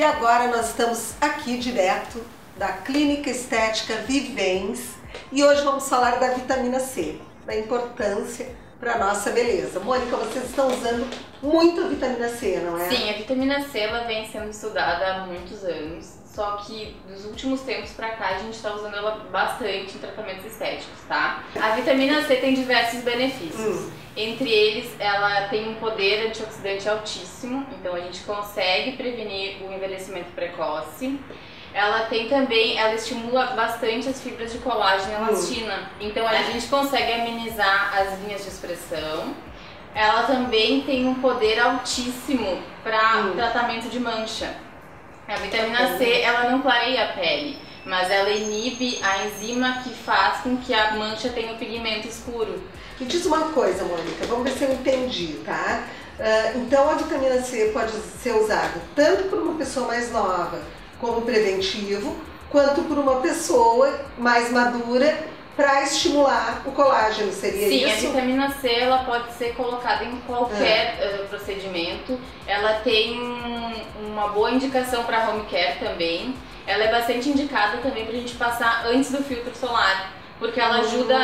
E agora nós estamos aqui direto da Clínica Estética Vivens e hoje vamos falar da vitamina C, da importância para a nossa beleza. Mônica, vocês estão usando muito a vitamina C, não é? Sim, a vitamina C ela vem sendo estudada há muitos anos, só que dos últimos tempos para cá a gente está usando ela bastante em tratamentos estéticos, tá? A vitamina C tem diversos benefícios. Entre eles, ela tem um poder antioxidante altíssimo, então a gente consegue prevenir o envelhecimento precoce. Ela tem também, ela estimula bastante as fibras de colágeno e elastina, então a gente consegue amenizar as linhas de expressão. Ela também tem um poder altíssimo para tratamento de mancha. A vitamina C, ela não clareia a pele, mas ela inibe a enzima que faz com que a mancha tenha um pigmento escuro. Me diz uma coisa, Mônica, vamos ver se eu entendi, tá? Então a vitamina C pode ser usada tanto por uma pessoa mais nova como preventivo, quanto por uma pessoa mais madura para estimular o colágeno, seria isso? Sim, a vitamina C ela pode ser colocada em qualquer procedimento. Ela tem uma boa indicação para home care também. Ela é bastante indicada também para a gente passar antes do filtro solar, porque ela ajuda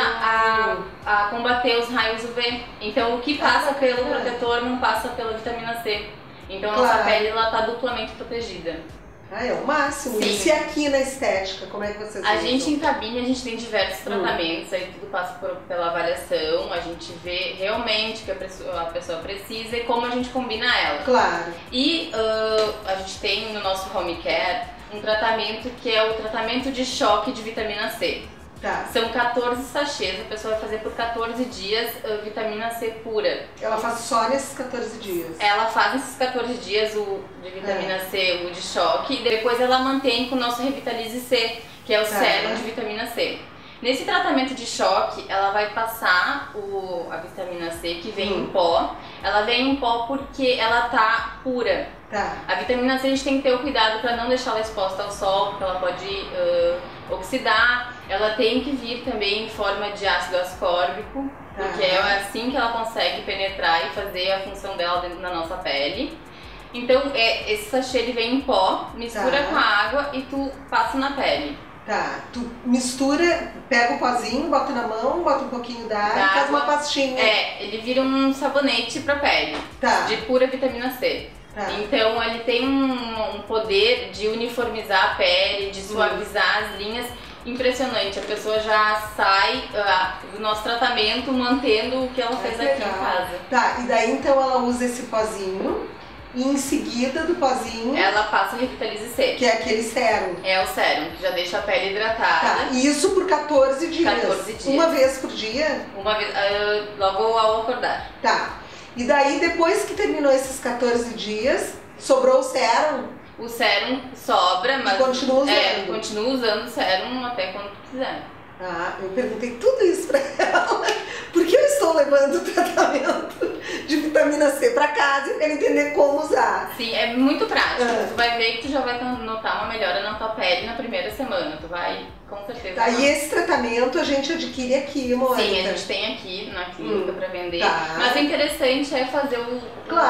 a combater os raios UV. Então o que passa pelo protetor não passa pela vitamina C. Então a nossa pele está duplamente protegida. É o máximo. Sim. E se aqui na estética, como é que vocês usam? A gente em cabine, a gente tem diversos tratamentos, aí tudo passa pela avaliação, a gente vê realmente o que a pessoa precisa e como a gente combina ela. Claro. E a gente tem no nosso home care um tratamento que é o tratamento de choque de vitamina C. Tá. São 14 sachês, a pessoa vai fazer por 14 dias vitamina C pura. Ela faz só nesses 14 dias? Ela faz nesses 14 dias o de vitamina C, o de choque, e depois ela mantém com o nosso Revitalize C, que é o sérum de vitamina C. Nesse tratamento de choque, ela vai passar a vitamina C, que vem em pó. Ela vem em pó porque ela tá pura. Tá. A vitamina C a gente tem que ter o cuidado para não deixar ela exposta ao sol, porque ela pode oxidar. Ela tem que vir também em forma de ácido ascórbico, porque é assim que ela consegue penetrar e fazer a função dela dentro da nossa pele. Então esse sachê ele vem em pó, mistura com a água e tu passa na pele. Tá, tu mistura, pega o pozinho, bota na mão, bota um pouquinho d'água e faz uma pastinha. Ele vira um sabonete pra pele, de pura vitamina C. Então ele tem um poder de uniformizar a pele, de suavizar as linhas impressionante. A pessoa já sai do nosso tratamento mantendo o que ela fez aqui em casa. Tá, e daí então ela usa esse pozinho e em seguida do pozinho ela passa o Revitalize C, que é aquele sérum. É o sérum, que já deixa a pele hidratada. Tá, e isso por 14 dias. 14 dias. Uma vez por dia? Uma vez, logo ao acordar. Tá. E daí, depois que terminou esses 14 dias, sobrou o sérum? O sérum sobra, mas continua usando? Continua usando o sérum até quando tu quiser. Eu perguntei tudo isso pra ela, porque eu estou levando o tratamento de vitamina C pra casa e quero entender como usar. Sim, é muito prático. Tu vai ver que tu já vai notar uma melhora na tua pele na primeira semana. Tu vai, com certeza. Tá, e esse tratamento a gente adquire aqui, Mônica? Sim, a gente tem aqui na clínica pra vender. Mas o interessante é fazer o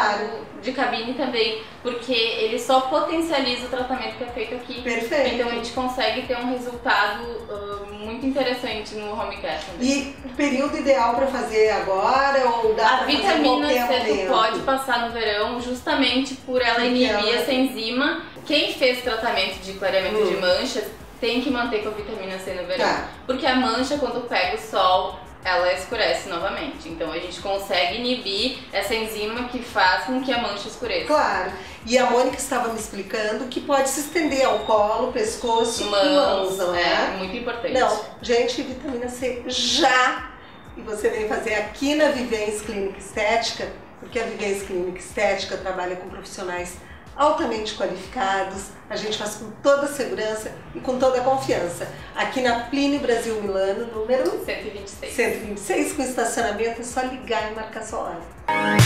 de cabine também, porque ele só potencializa o tratamento que é feito aqui. Perfeito. Então a gente consegue ter um resultado muito interessante no home care também. E o período ideal para fazer agora ou dá pra fazer em qualquer momento? A vitamina C tu pode passar no verão justamente por ela inibir essa enzima. Quem fez tratamento de clareamento de manchas tem que manter com a vitamina C no verão. Porque a mancha, quando pega o sol, ela escurece novamente. Então a gente consegue inibir essa enzima que faz com que a mancha escureça. Claro. E a Mônica estava me explicando que pode se estender ao colo, pescoço, mãos, não é? É muito importante. Não, gente, vitamina C já! E você vem fazer aqui na Vivens Clínica Estética, porque a Vivens Clínica Estética trabalha com profissionais altamente qualificados, a gente faz com toda a segurança e com toda a confiança. Aqui na Plínio Brasil Milano, número 126. 126, com estacionamento, é só ligar e marcar sua hora.